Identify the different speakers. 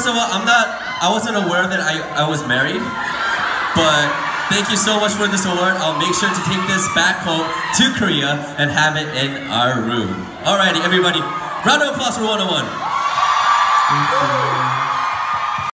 Speaker 1: of all, I wasn't aware that I was married, but thank you so much for this award. I'll make sure to take this back home to Korea and have it in our room. Alrighty, everybody, round of applause for 101.
Speaker 2: Thank you.